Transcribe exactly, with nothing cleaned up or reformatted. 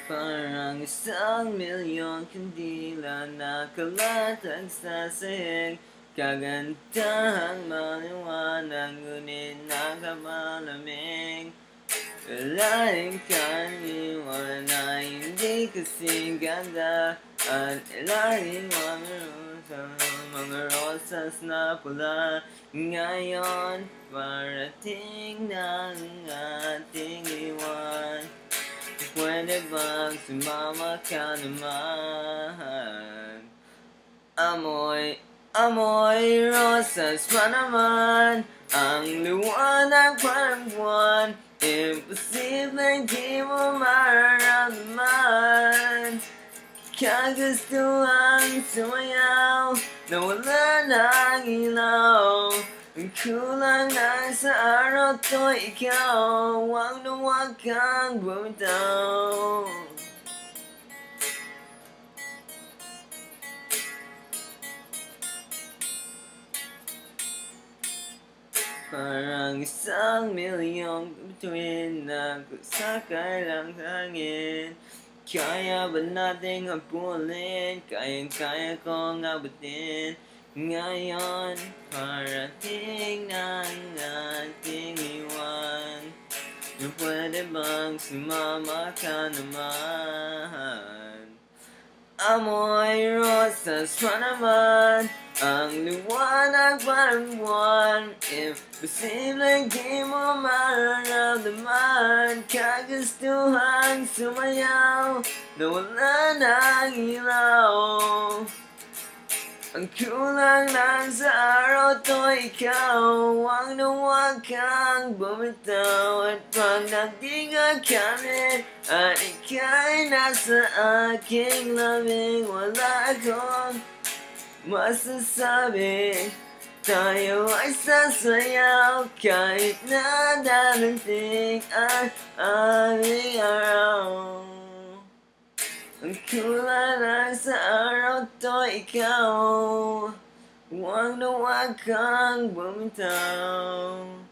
Parang isang milyong kandila nakalatag sa sahig. Kagandahang maliwanag, ngunit nakamalamig. Laing kaniwan na hindi kasing ganda, at ilalim mga mga rosas na pula. Ngayon parating na ang ating iwan. Pwede bang sumama ka naman? Amoy, amoy rosas pa naman, ang liwanag parang buwan. Imposibleng di mo mararamdaman. Kagustuhan sumayaw, nawala ng ilaw. Ang kulang na sa araw to'y ikaw, huwag na huwag kang bumitaw. Parang isang milyong bituin na kusakay lang hangin. Kaya ba nating habulin? Kayang-kaya kong abutin. Ngayon, parating na ang ating iwan. Pwede bang sumama ka naman? Amoy rosas pa naman, ang liwanag parang buwan. Imposibleng di mo mararamdaman. Kagustuhan sumayaw, nawala ng ilaw. Ang kulang lang sa araw to'y ikaw, huwag na huwag kang bumitaw. At pag nagdiga kami at ika'y nasa aking lamig, wala akong masasabi. Tayo ay sasayaw kahit na darating ang aming araw. Ang kulang lang sa araw to'y ikaw, huwag na huwag kang bumitaw.